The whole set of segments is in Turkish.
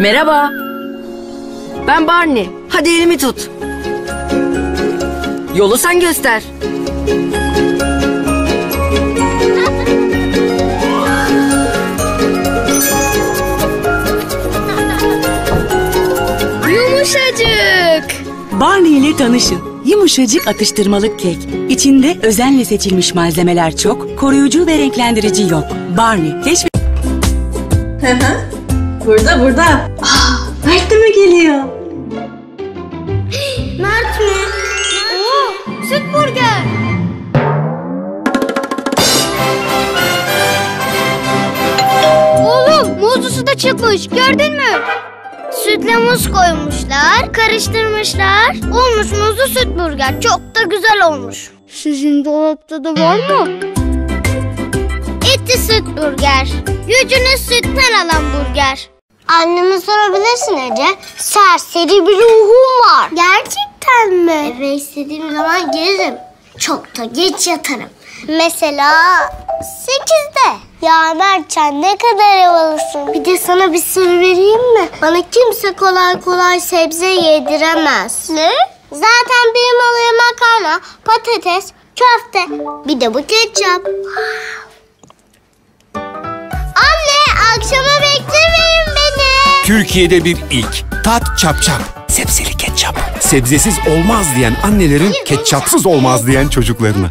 Merhaba. Ben Barney. Hadi elimi tut. Yolu sen göster. Yumuşacık. Barney ile tanışın. Yumuşacık atıştırmalık kek. İçinde özenle seçilmiş malzemeler çok, koruyucu ve renklendirici yok. Barney, keşfet... Burada. Mert de mi geliyor? Mert mi? Oo, süt burger. Oğlum, muzlusu da çıkmış. Gördün mü? Sütle muz koymuşlar, karıştırmışlar. Olmuş muzlu süt burger. Çok da güzel olmuş. Sizin dolapta da var mı? Etli süt burger. Gücünü sütten alan burger. Anneme sorabilirsin Ece. Serseri bir ruhum var. Gerçekten mi? Eve istediğim zaman gelirim. Çok da geç yatarım. Mesela 8'de. Ya Mertcan, ne kadar havalısın. Bir de sana bir sır vereyim mi? Bana kimse kolay kolay sebze yediremez. Ne? Zaten benim olayım makarna, patates, köfte. Bir de bu ketçap. Anne, akşama beklemeyin beni. Türkiye'de bir ilk. Tat çap çap. Sebzeli ketçap. Sebzesiz olmaz diyen annelerin ketçapsız olmaz diyen çocuklarına.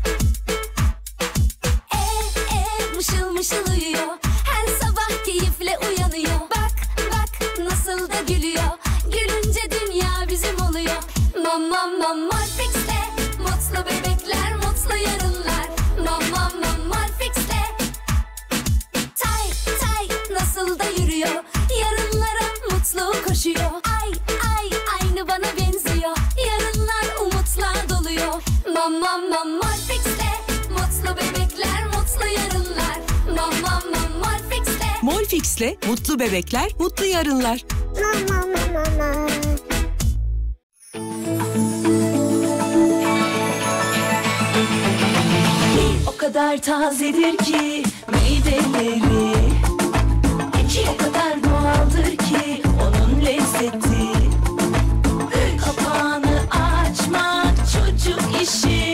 Mışıl mışıl uyuyor. Her sabah keyifle uyanıyor. Bak bak nasıl da gülüyor. Gülünce dünya bizim oluyor. Morfix'le mutlu bebekler, mutlu yarınlar. Morfix'le tay tay nasıl da yürüyor. Yarınlara mutlu koşuyor. Ay ay aynı bana benziyor. Yarınlar umutla doluyor. Morfix'le mutlu bebekler, mutlu yarınlar. Morfix'le. Molfix'le mutlu bebekler, mutlu yarınlar. O kadar tazedir ki meyveleri, o kadar doğaldır ki onun lezzeti. Kapağını açmak çocuk işi.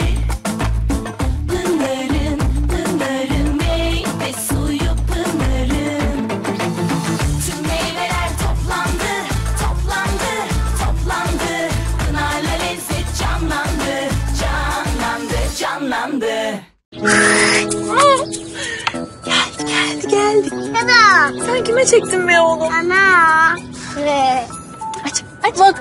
Pınarın meyve suyu Pınarın. Tüm meyveler toplandı. Pınar'la lezzet canlandı. Geldik. Ana. Sen kime çektin be oğlum? Ana. Aç bak.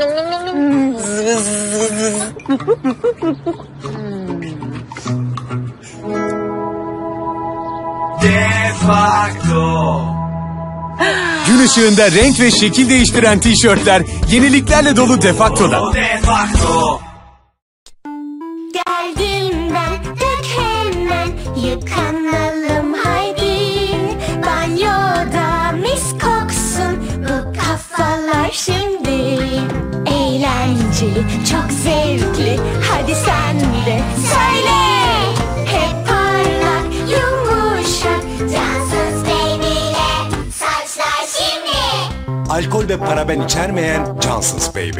Defakto. Gün ışığında renk ve şekil değiştiren tişörtler yeniliklerle dolu Defakto'da. Defakto. Geldim ben, dök hemen, yıkanalım haydi. Banyoda mis koksun bu kafalar şimdi. Eğlenceli, çok zevkli, hadi sen de söyle. Hep parlak, yumuşak, cansız baby'le saçlar şimdi. Alkol ve paraben içermeyen Johnson's Baby.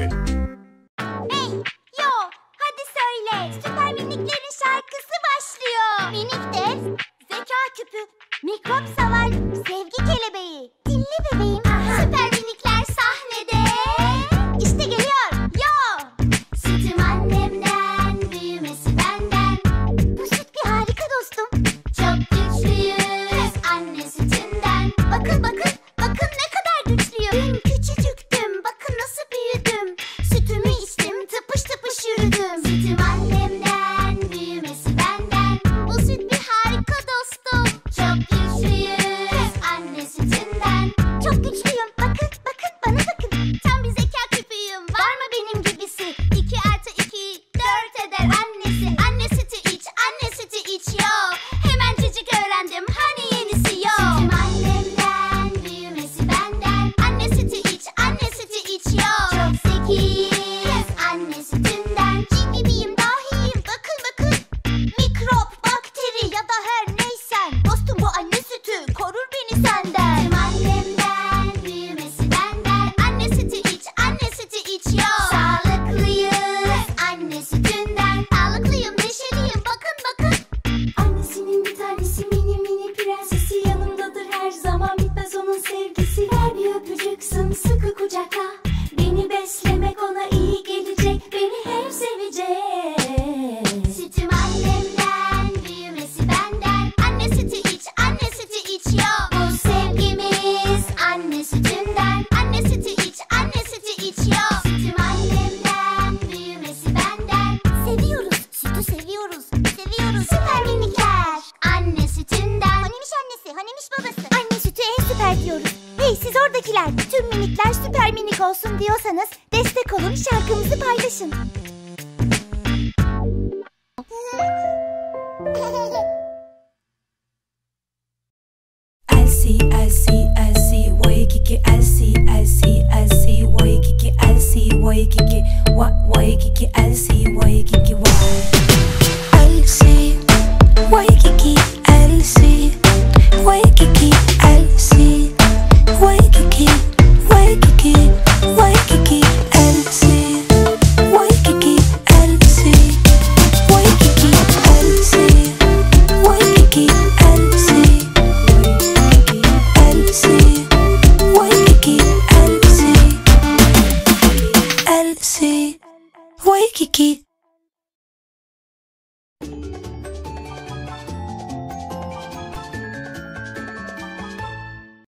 Hadi söyle. Süper miniklerin şarkısı başlıyor. Minik dev, zeka küpü, mikrop savar, sevgi kelebeği. Dinle bebeğim. Süper minikler sahnede. İşte geliyor. Yo. Sütüm annemden, büyümesi benden. Bu süt bir harika dostum. Çok güçlüyüz anne sütünden. Bakın ne kadar güçlüyüm. Küçücüktüm, bakın nasıl büyüdüm. Sütümü içtim, tıpış tıpış yürüdüm. Sütüm annemden, büyümesi benden. Bu süt bir harika dostum. Çok güçlüyüz açık olsun diyorsanız destek olun, şarkımızı paylaşın. Elsie, Elsie, Elsie, Waikiki, Elsie, Elsie, Elsie, Waikiki, Elsie, Waikiki, Waikiki, Elsie, Waikiki, Elsie, Waikiki, Elsie, Waikiki, Elsie, Waikiki, Waikiki, Waikiki, Elsie, Waikiki, Elsie, Waikiki, Elsie, Waikiki, Elsie. Waikiki,